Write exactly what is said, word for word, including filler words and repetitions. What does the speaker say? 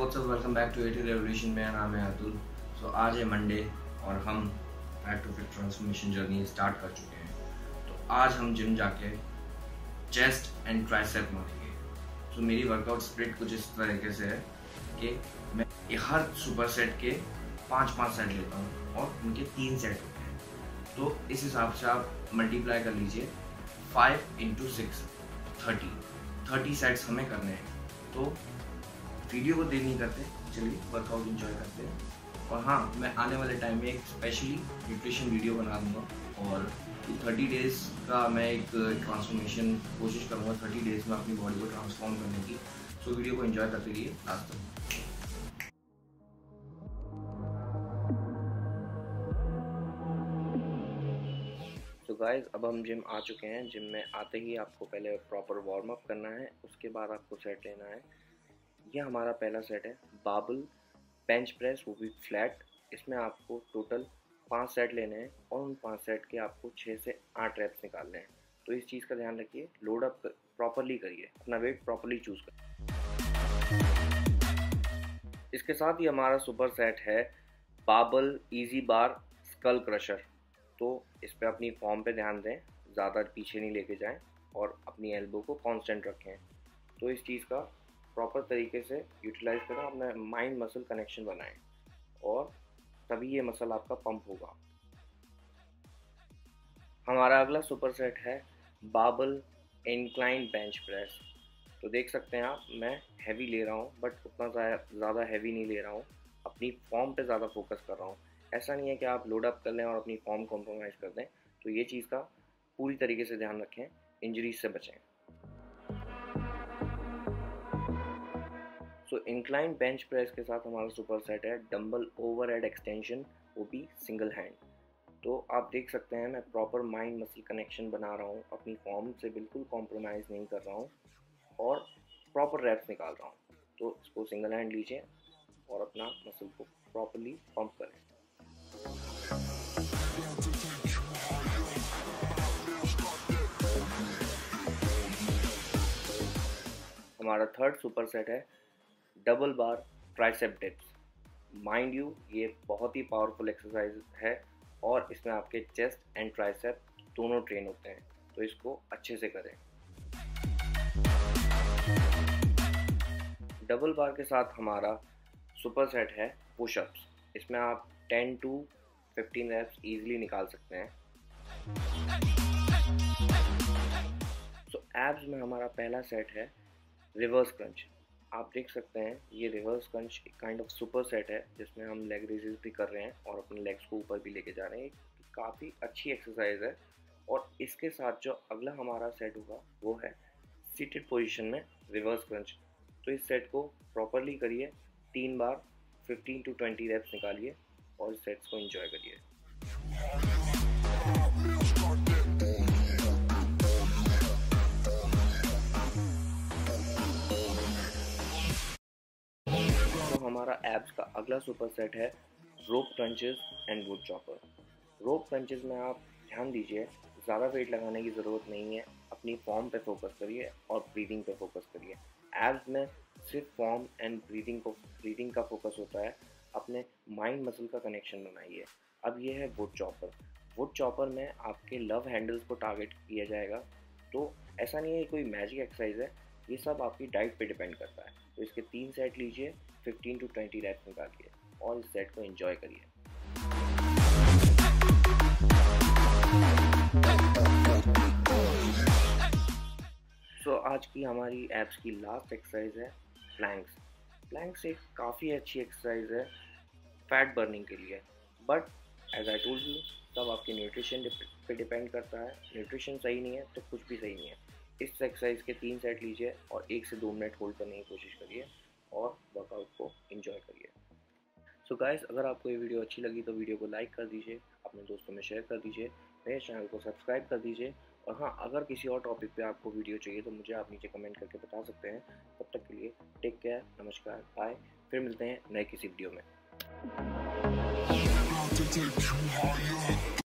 WhatsApp, welcome back to eighty revolution. मेरा नाम है अतुल। सो so, आज है मंडे और हम fat to fit transformation journey start कर चुके हैं। तो आज हम जिम जाके चेस्ट एंड ट्राइसेप मारेंगे। तो so, मेरी वर्कआउट स्प्लिट कुछ इस तरीके से है कि मैं हर सुपर सेट के पाँच पाँच सेट लेता हूँ और उनके तीन सेट होते हैं। तो इस हिसाब से आप मल्टीप्लाई कर लीजिए, five into six thirty thirty sets हमें करने हैं। तो वीडियो को देर नहीं करते, चलिए वर्कआउट एंजॉय करते हैं। और हाँ, मैं आने वाले टाइम में एक स्पेशली न्यूट्रिशन वीडियो बना दूँगा और थर्टी डेज़ का मैं एक ट्रांसफॉर्मेशन कोशिश करूँगा, थर्टी डेज़ में अपनी बॉडी को ट्रांसफॉर्म करने की। सो वीडियो को एंजॉय करते रहिए लास्ट तक। तो गाइस, अब हम जिम आ चुके हैं। जिम में आते ही आपको पहले प्रॉपर वार्म अप करना है, उसके बाद आपको सेट लेना है। ये हमारा पहला सेट है बाबल बेंच प्रेस, वो भी फ्लैट। इसमें आपको टोटल पाँच सेट लेने हैं और उन पाँच सेट के आपको छः से आठ रेप्स निकालने हैं। तो इस चीज़ का ध्यान रखिए, लोड अप प्रॉपरली करिए, अपना वेट प्रॉपरली चूज़ करिए। इसके साथ ही हमारा सुपर सेट है बाबल इजी बार स्कल क्रशर। तो इस पर अपनी फॉर्म पे ध्यान दें, ज़्यादा पीछे नहीं लेके जाएं और अपनी एल्बो को कांस्टेंट रखें। तो इस चीज़ का प्रॉपर तरीके से यूटिलाइज करें, अपना माइंड मसल कनेक्शन बनाएं और तभी ये मसल आपका पंप होगा। हमारा अगला सुपर सेट है बाबल इंक्लाइन बेंच प्रेस। तो देख सकते हैं आप, मैं हैवी ले रहा हूँ बट उतना ज़्यादा हैवी नहीं ले रहा हूँ, अपनी फॉर्म पे ज़्यादा फोकस कर रहा हूँ। ऐसा नहीं है कि आप लोड अप कर लें और अपनी फॉर्म कॉम्प्रोमाइज़ कर दें। तो ये चीज़ का पूरी तरीके से ध्यान रखें, इंजरीज से बचें। सो इंक्लाइन बेंच प्रेस के साथ हमारा सुपर सेट है डंबल ओवरहेड एक्सटेंशन, वो भी सिंगल हैंड। तो आप देख सकते हैं मैं प्रॉपर माइंड मसल कनेक्शन बना रहा हूँ, अपनी फॉर्म से बिल्कुल कॉम्प्रोमाइज़ नहीं कर रहा हूँ और प्रॉपर रैप्स निकाल रहा हूँ। तो इसको सिंगल हैंड लीजिए और अपना मसल को प्रॉपरली पंप करें। हमारा थर्ड सुपर सेट है double bar tricep dips. Mind you, ये बहुत ही पावरफुल एक्सरसाइज है और इसमें आपके चेस्ट एंड ट्राइसेप दोनों ट्रेन होते हैं। तो इसको अच्छे से करें। डबल बार के साथ हमारा सुपर सेट है पुशअप्स। इसमें आप ten to fifteen reps easily निकाल सकते हैं। सो so, एब्स में हमारा पहला सेट है रिवर्स क्रंच। आप देख सकते हैं ये रिवर्स क्रंच एक काइंड ऑफ सुपर सेट है जिसमें हम लेग रेजेस भी कर रहे हैं और अपने लेग्स को ऊपर भी लेके जा रहे हैं। काफ़ी अच्छी एक्सरसाइज है। और इसके साथ जो अगला हमारा सेट होगा वो है सीटेड पोजीशन में रिवर्स क्रंच। तो इस सेट को प्रॉपरली करिए, तीन बार फिफ्टीन टू ट्वेंटी रेप्स निकालिए और इस सेट्स को एंजॉय करिए। हमारा एब्स का अगला सुपर सेट है rope crunches and wood chopper. Rope crunches में आप ध्यान दीजिए, ज़्यादा वेट लगाने की ज़रूरत नहीं है, अपनी फॉर्म पे फोकस करिए और ब्रीदिंग पे फोकस करिए। एब्स में सिर्फ फॉर्म एंड ब्रीदिंग को ब्रीदिंग का फोकस होता है, अपने माइंड मसल का कनेक्शन बनाइए। अब ये है वुड चॉपर। वुड चॉपर में आपके लव हैंडल्स को टारगेट किया जाएगा। तो ऐसा नहीं है कोई मैजिक एक्सरसाइज है, ये सब आपकी डाइट पे डिपेंड करता है। तो इसके तीन सेट लीजिए, फिफ्टीन टू ट्वेंटी रैप्स निकालिए और इस सेट को एंजॉय करिए। सो so, आज की हमारी एब्स की लास्ट एक्सरसाइज है प्लैंक्स। प्लैंक्स एक काफ़ी अच्छी एक्सरसाइज है फैट बर्निंग के लिए, but as I told you, सब आपके न्यूट्रिशन पे डिपेंड करता है। न्यूट्रिशन सही नहीं है तो कुछ भी सही नहीं है। इस एक्सरसाइज के तीन सेट लीजिए और एक से दो मिनट होल्ड करने की कोशिश करिए और वर्कआउट को एंजॉय करिए। सो गाइस, अगर आपको ये वीडियो अच्छी लगी तो वीडियो को लाइक कर दीजिए, अपने दोस्तों में शेयर कर दीजिए, मेरे चैनल को सब्सक्राइब कर दीजिए। और हाँ, अगर किसी और टॉपिक पे आपको वीडियो चाहिए तो मुझे आप नीचे कमेंट करके बता सकते हैं। तब तक के लिए टेक केयर, नमस्कार, बाय। फिर मिलते हैं नए किसी वीडियो में।